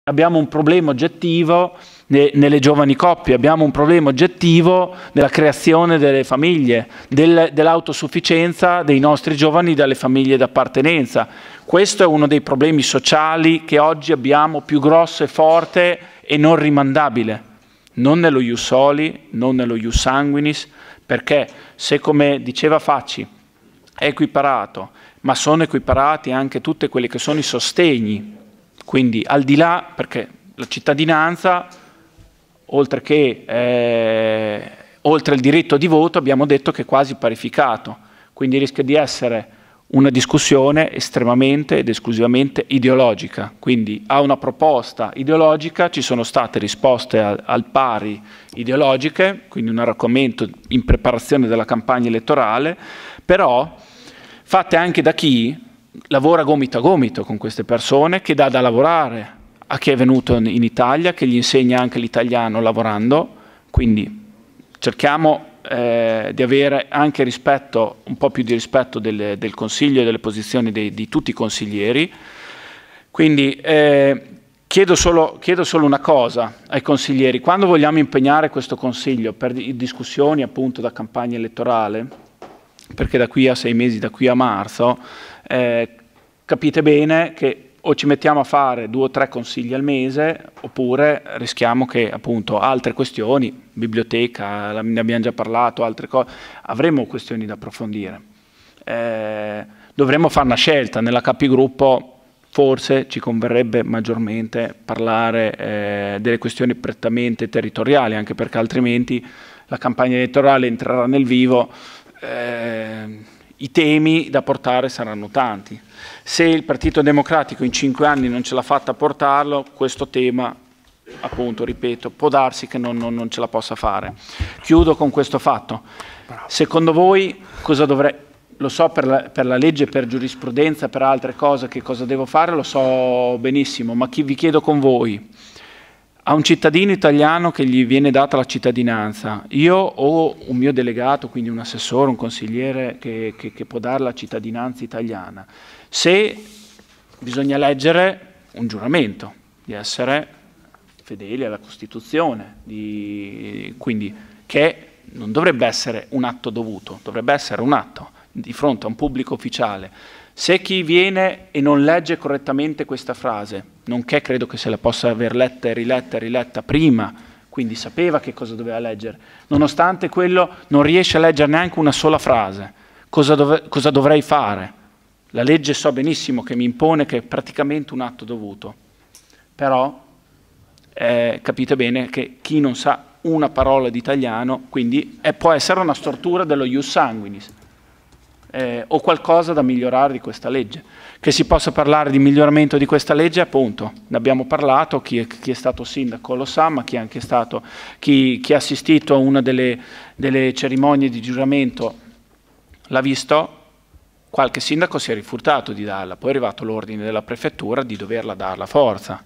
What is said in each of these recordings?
Abbiamo un problema oggettivo nelle giovani coppie, abbiamo un problema oggettivo nella creazione delle famiglie, dell'autosufficienza dei nostri giovani dalle famiglie d'appartenenza. Questo è uno dei problemi sociali che oggi abbiamo più grosso e forte e non rimandabile. Non nello ius soli, non nello ius sanguinis, perché se, come diceva Facci, è equiparato, ma sono equiparati anche tutti quelli che sono i sostegni. Quindi al di là, perché la cittadinanza, oltre il diritto di voto, abbiamo detto che è quasi parificato, quindi rischia di essere una discussione estremamente ed esclusivamente ideologica. Quindi a una proposta ideologica ci sono state risposte al pari ideologiche, quindi un argomento in preparazione della campagna elettorale, però fatte anche da chi lavora gomito a gomito con queste persone, che dà da lavorare a chi è venuto in Italia, che gli insegna anche l'italiano lavorando, quindi cerchiamo di avere anche rispetto, un po' più di rispetto del Consiglio e delle posizioni di tutti i consiglieri. Quindi chiedo solo una cosa ai consiglieri: quando vogliamo impegnare questo Consiglio per discussioni appunto da campagna elettorale, perché da qui a 6 mesi, da qui a marzo, capite bene che o ci mettiamo a fare 2 o 3 consigli al mese, oppure rischiamo che appunto altre questioni, biblioteca, ne abbiamo già parlato, altre cose, avremo questioni da approfondire. Dovremmo fare una scelta. Nella capigruppo forse ci converrebbe maggiormente parlare delle questioni prettamente territoriali, anche perché altrimenti la campagna elettorale entrerà nel vivo. I temi da portare saranno tanti. Se il Partito Democratico in 5 anni non ce l'ha fatta a portarlo, questo tema, appunto, ripeto, può darsi che non ce la possa fare. Chiudo con questo fatto. Secondo voi cosa dovrei... Lo so per la legge, per giurisprudenza, per altre cose, che cosa devo fare, lo so benissimo, ma vi chiedo con voi: a un cittadino italiano che gli viene data la cittadinanza, io ho un mio delegato, quindi un assessore, un consigliere che può dare la cittadinanza italiana, se bisogna leggere un giuramento di essere fedeli alla Costituzione, quindi che non dovrebbe essere un atto dovuto, dovrebbe essere un atto di fronte a un pubblico ufficiale. Se chi viene e non legge correttamente questa frase, nonché credo che se la possa aver letta e riletta prima, quindi sapeva che cosa doveva leggere, nonostante quello non riesce a leggere neanche una sola frase, cosa dovrei fare? La legge so benissimo che mi impone che è praticamente un atto dovuto, però capite bene che chi non sa una parola di italiano, quindi può essere una stortura dello ius sanguinis. O qualcosa da migliorare di questa legge. Che si possa parlare di miglioramento di questa legge, appunto, ne abbiamo parlato, chi è stato sindaco lo sa, ma chi ha assistito a una delle cerimonie di giuramento l'ha visto. Qualche sindaco si è rifiutato di darla, poi è arrivato l'ordine della prefettura di doverla darla a forza.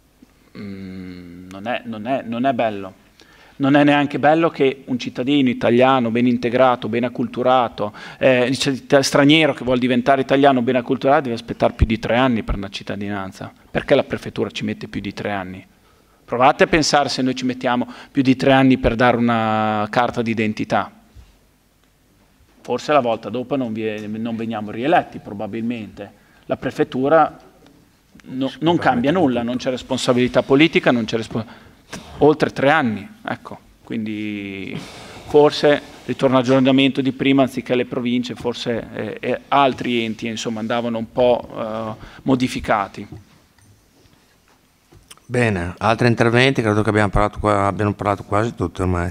Non è bello. Non è neanche bello che un cittadino italiano ben integrato, ben acculturato, straniero che vuole diventare italiano ben acculturato, deve aspettare più di 3 anni per una cittadinanza. Perché la prefettura ci mette più di 3 anni? Provate a pensare se noi ci mettiamo più di 3 anni per dare una carta d'identità. Forse la volta dopo non veniamo rieletti, probabilmente. La prefettura non cambia nulla, non c'è responsabilità politica, non c'è responsabilità. Oltre 3 anni, ecco, quindi forse ritorno all'aggiornamento di prima, anziché le province, forse altri enti insomma andavano un po' modificati. Bene, altri interventi? Credo che abbiamo parlato quasi tutti ormai.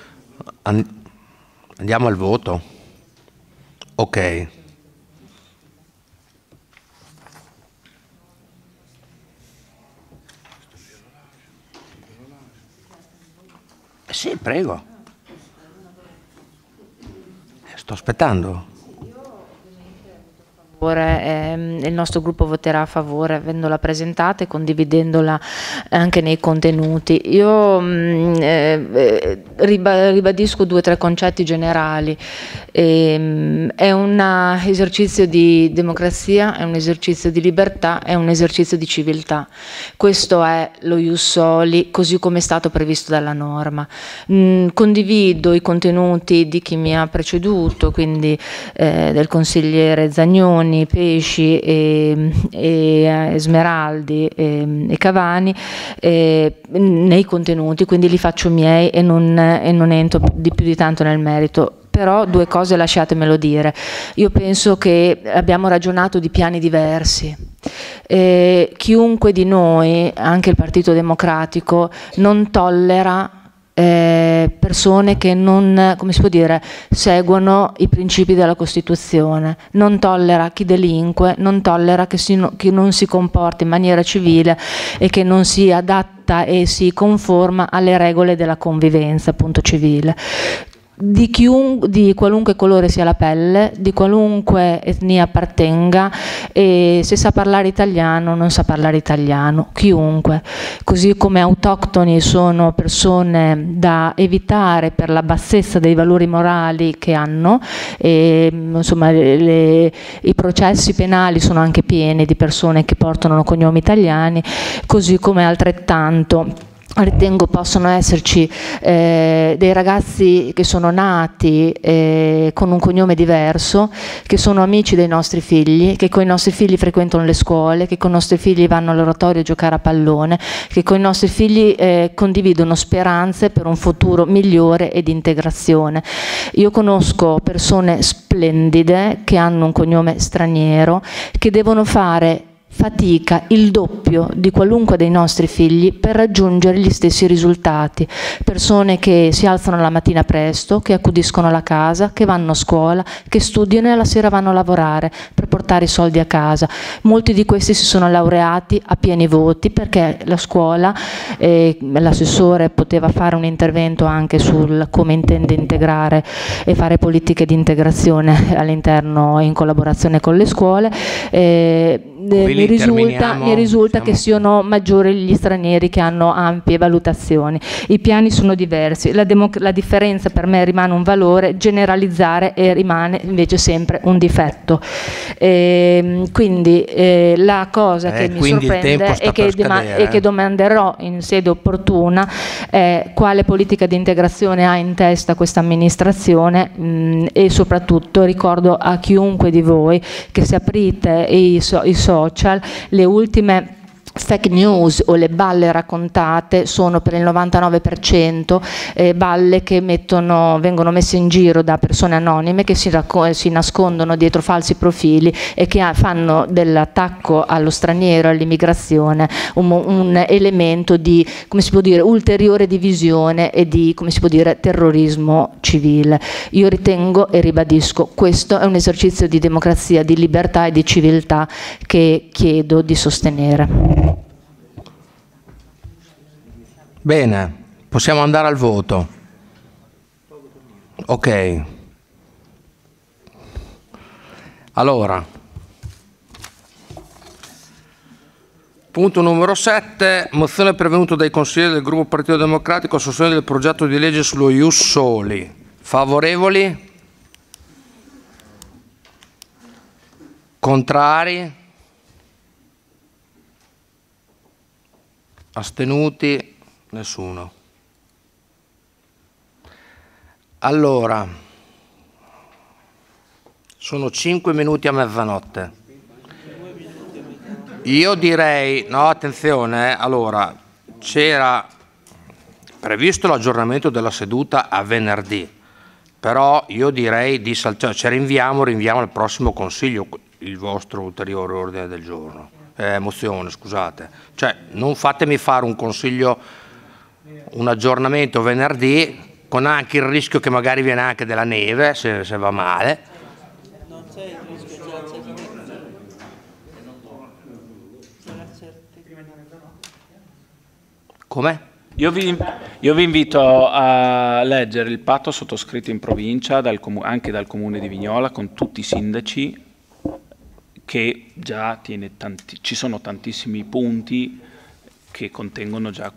Andiamo al voto. Ok. Sì, prego. Sto aspettando. Io ovviamente voto a il nostro gruppo voterà a favore avendola presentata e condividendola anche nei contenuti. Io ribadisco 2 o 3 concetti generali. È un esercizio di democrazia, è un esercizio di libertà, è un esercizio di civiltà. Questo è lo ius soli, così come è stato previsto dalla norma. Condivido i contenuti di chi mi ha preceduto, quindi del consigliere Zagnoni, Pesci e Smeraldi e Cavani nei contenuti, quindi li faccio miei e non entro di più di tanto nel merito. Però 2 cose lasciatemelo dire. Io penso che abbiamo ragionato di piani diversi. Chiunque di noi, anche il Partito Democratico, non tollera persone che non, come si può dire, seguono i principi della Costituzione, non tollera chi delinque, non tollera che non si comporti in maniera civile e che non si adatta e si conforma alle regole della convivenza, appunto, civile. Di qualunque colore sia la pelle, di qualunque etnia appartenga, e se sa parlare italiano non sa parlare italiano, chiunque. Così come autoctoni sono persone da evitare per la bassezza dei valori morali che hanno, e, insomma, i processi penali sono anche pieni di persone che portano cognomi italiani, così come altrettanto ritengo possono esserci dei ragazzi che sono nati con un cognome diverso, che sono amici dei nostri figli, che con i nostri figli frequentano le scuole, che con i nostri figli vanno all'oratorio a giocare a pallone, che con i nostri figli condividono speranze per un futuro migliore e di integrazione. Io conosco persone splendide che hanno un cognome straniero, che devono fare fatica il doppio di qualunque dei nostri figli per raggiungere gli stessi risultati. Persone che si alzano la mattina presto, che accudiscono la casa, che vanno a scuola, che studiano e alla sera vanno a lavorare per portare i soldi a casa. Molti di questi si sono laureati a pieni voti perché la scuola, l'assessore poteva fare un intervento anche sul come intende integrare e fare politiche di integrazione all'interno in collaborazione con le scuole. Mi risulta che siano maggiori gli stranieri che hanno ampie valutazioni. I piani sono diversi, la differenza per me rimane un valore, generalizzare e rimane invece sempre un difetto. Quindi la cosa che mi sorprende e che domanderò in sede opportuna è quale politica di integrazione ha in testa questa amministrazione, e soprattutto ricordo a chiunque di voi che se aprite i social, le ultime fake news o le balle raccontate sono per il 99% balle che vengono messe in giro da persone anonime che si nascondono dietro falsi profili e che fanno dell'attacco allo straniero e all'immigrazione un elemento di, come si può dire, ulteriore divisione e di, come si può dire, terrorismo civile. Io ritengo e ribadisco, questo è un esercizio di democrazia, di libertà e di civiltà che chiedo di sostenere. Bene, possiamo andare al voto. Ok. Allora, punto numero 7, mozione pervenuta dai consiglieri del gruppo Partito Democratico a sostegno del progetto di legge sullo ius soli. Favorevoli? Contrari? Astenuti? Nessuno. Allora, sono 5 minuti a mezzanotte. Io direi, no, attenzione, allora, c'era previsto l'aggiornamento della seduta a venerdì, però io direi di saltare, cioè rinviamo al prossimo consiglio il vostro ulteriore ordine del giorno, mozione, scusate. Cioè, non fatemi fare un consiglio, un aggiornamento venerdì con anche il rischio che magari viene anche della neve se va male. Non c'è il rischio, c'è la certezza. Come? Io vi invito a leggere il patto sottoscritto in provincia anche dal comune di Vignola con tutti i sindaci che già tiene ci sono tantissimi punti che contengono già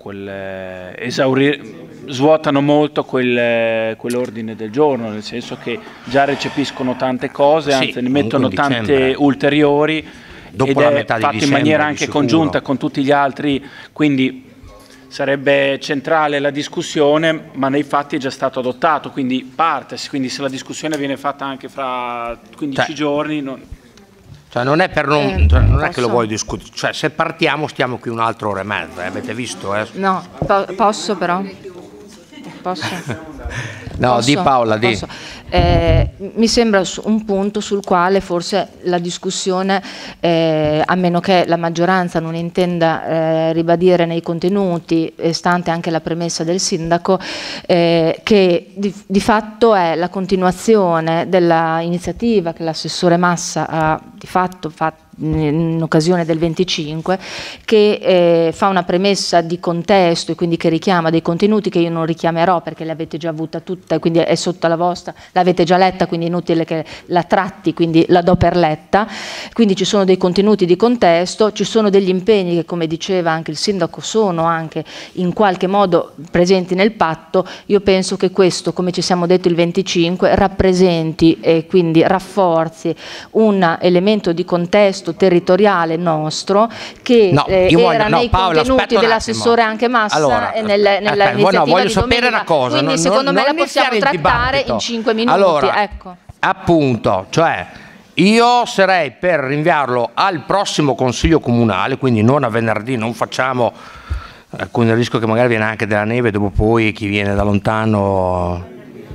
svuotano molto quell'ordine del giorno, nel senso che già recepiscono tante cose, sì, anzi ne mettono tante ulteriori, dopo ed la è metà di fatto in dicembre, maniera di anche sicuro. congiunta con tutti gli altri, quindi sarebbe centrale la discussione, ma nei fatti è già stato adottato, quindi quindi se la discussione viene fatta anche fra 15 giorni... Cioè non è per non, cioè non è che lo posso? voglio discutere, cioè se partiamo stiamo qui un'altra ora e mezza, avete visto? No, posso però? Posso? No, di Paola, di. Posso. Mi sembra un punto sul quale forse la discussione, a meno che la maggioranza non intenda ribadire nei contenuti, stante anche la premessa del sindaco, che di fatto è la continuazione della iniziativa che l'assessore Massa ha di fatto fatto in occasione del 25, che fa una premessa di contesto e quindi che richiama dei contenuti che io non richiamerò perché le avete già avuta tutta e quindi è sotto la vostra, l'avete già letta, quindi è inutile che la tratti, quindi la do per letta. Quindi ci sono dei contenuti di contesto, ci sono degli impegni che, come diceva anche il sindaco, sono anche in qualche modo presenti nel patto. Io penso che questo, come ci siamo detti il 25, rappresenti e quindi rafforzi un elemento di contesto territoriale nostro che era nei contenuti dell'assessore anche Massa e nell'iniziativa voglio di sapere domenica. una cosa, quindi secondo me la possiamo trattare in 5 minuti. Allora, ecco. appunto, cioè io sarei per rinviarlo al prossimo consiglio comunale, quindi non a venerdì, non facciamo con il rischio che magari viene anche della neve, dopo poi chi viene da lontano...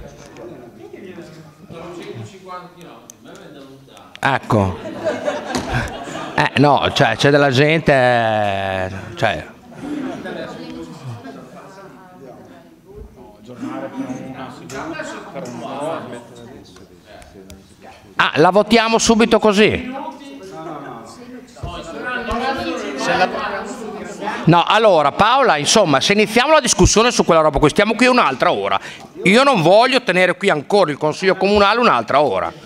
Ecco. No, cioè c'è della gente, cioè. Ah, la votiamo subito così? No, allora Paola, insomma, se iniziamo la discussione su quella roba qui, stiamo qui un'altra ora. Io non voglio tenere qui ancora il Consiglio Comunale un'altra ora.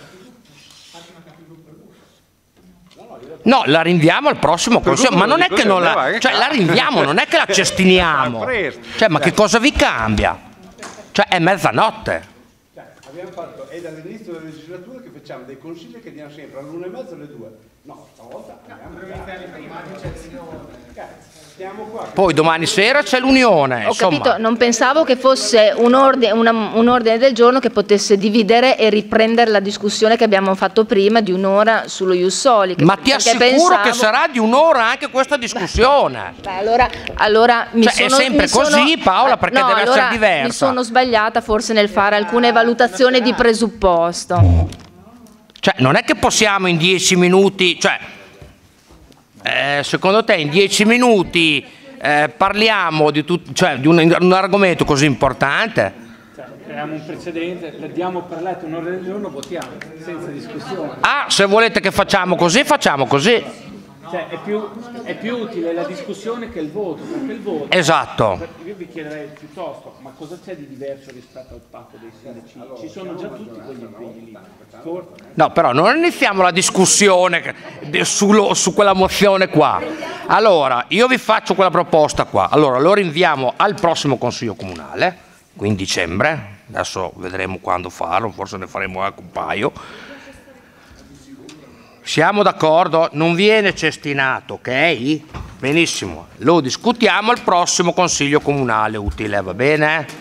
No, la rinviamo al prossimo consiglio, ma non è che non la... Cioè la rinviamo, non è che la cestiniamo. Cioè, ma che cosa vi cambia? Cioè, è mezzanotte. Abbiamo fatto, è dall'inizio della legislatura che facciamo dei consigli che diamo sempre all'1:30 alle 2. No, stavolta stiamo qua. Poi domani sera c'è l'unione. Ho capito, non pensavo che fosse un ordine del giorno che potesse dividere e riprendere la discussione che abbiamo fatto prima di un'ora sullo Ius Soli. Ma ti assicuro che sarà di un'ora anche questa discussione. Beh, allora è sempre così, Paola, perché deve essere diversa. Mi sono sbagliata forse nel fare alcune valutazioni di presupposto. Cioè, non è che possiamo in 10 minuti, cioè, secondo te in 10 minuti parliamo di un argomento così importante? Creiamo un precedente, diamo per letto un ordine del giorno, votiamo, senza discussione. Ah, se volete che facciamo così, facciamo così. Cioè, è più utile la discussione che il voto, perché il voto... Esatto. Io vi chiederei piuttosto, ma cosa c'è di diverso rispetto al patto dei sindaci? Ci sono già tutti quegli impegni lì. No, però non iniziamo la discussione su quella mozione qua. Allora, io vi faccio quella proposta qua. Allora, lo rinviamo al prossimo Consiglio Comunale, qui in dicembre. Adesso vedremo quando farlo, forse ne faremo anche un paio. Siamo d'accordo? Non viene cestinato, ok? Benissimo. Lo discutiamo al prossimo Consiglio Comunale utile, va bene?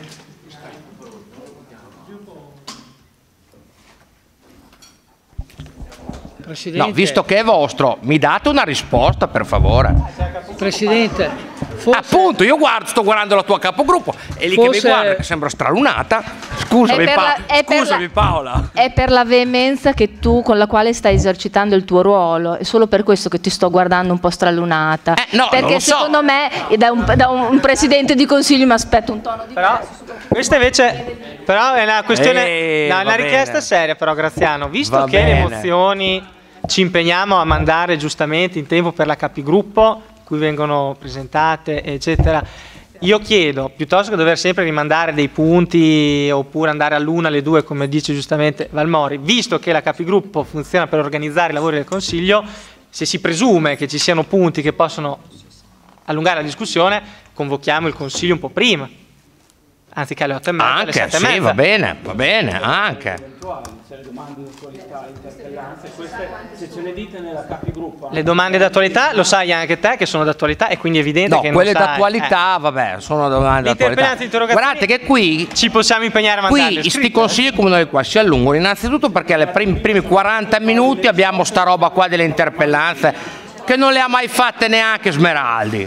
Presidente, No, visto che è vostro, mi date una risposta per favore. Presidente, forse... Appunto, io sto guardando la tua capogruppo e lì che mi guarda che sembra stralunata. Scusami, Paola. È per la veemenza con la quale stai esercitando il tuo ruolo, è solo per questo che ti sto guardando un po' stralunata. No, perché secondo me da un presidente di consiglio mi aspetto un tono diverso. Questa invece però è una questione, una richiesta seria però, Graziano, visto che le mozioni ci impegniamo a mandare giustamente in tempo per la capigruppo, cui vengono presentate eccetera, io chiedo, piuttosto che dover sempre rimandare dei punti oppure andare all'1 alle 2 come dice giustamente Valmori, visto che la capigruppo funziona per organizzare i lavori del Consiglio, se si presume che ci siano punti che possono allungare la discussione, convochiamo il Consiglio un po' prima, anziché alle 8:30, alle 7:30. Sì, va bene, anche. Se le domande d'attualità, interpellanze, queste se ce le dite nella capigruppo. Le domande d'attualità, lo sai anche te che sono d'attualità, è quindi evidente che non quelle sai. d'attualità, vabbè, sono domande d'attualità. Guardate che qui ci possiamo impegnare a mandarle qui sti consigli comunali qua si allungano, innanzitutto perché alle primi 40 minuti abbiamo sta roba qua delle interpellanze che non le ha mai fatte neanche Smeraldi.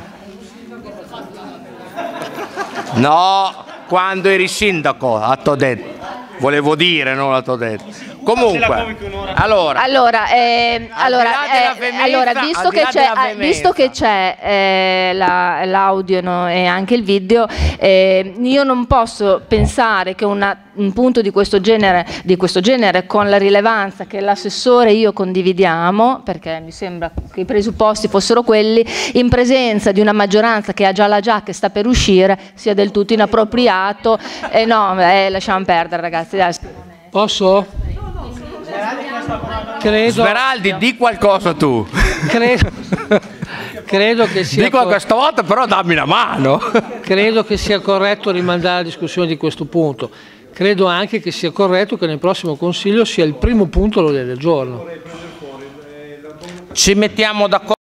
No, quando eri sindaco, t'ho detto. Volevo dire, non la t'ho detto. Comunque, allora, visto che c'è l'audio e anche il video, io non posso pensare che un punto di questo genere con la rilevanza che l'assessore e io condividiamo, perché mi sembra che i presupposti fossero quelli, in presenza di una maggioranza che ha già la giacca e sta per uscire, sia del tutto inappropriato. Lasciamo perdere, ragazzi. Posso? Smeraldi, di qualcosa tu. Credo che sia dico questa volta, però dammi una mano. Credo che sia corretto rimandare la discussione di questo punto. Credo anche che sia corretto che nel prossimo Consiglio sia il primo punto all'ordine del giorno. Ci mettiamo d'accordo.